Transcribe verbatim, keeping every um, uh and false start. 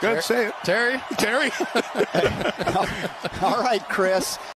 Go ahead, say it. Terry? Terry? All right, Chris.